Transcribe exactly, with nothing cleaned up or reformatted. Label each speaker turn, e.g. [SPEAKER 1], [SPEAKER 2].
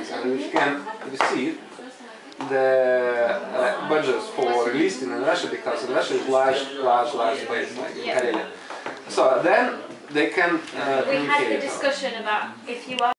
[SPEAKER 1] things, and which can receive the uh, budgets for releasing in Russia, because in Russia is large, large, large base, like in Karelia. So then they can uh,
[SPEAKER 2] we had the discussion about if you are